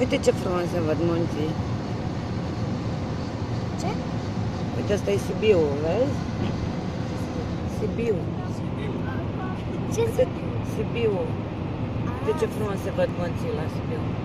Uite ce frumos se văd munții. Ce? Uite, ăsta e Sibiu, vezi? Sibiu. Ce Uite, Sibiu. Uite ce frumos se văd munții la Sibiu.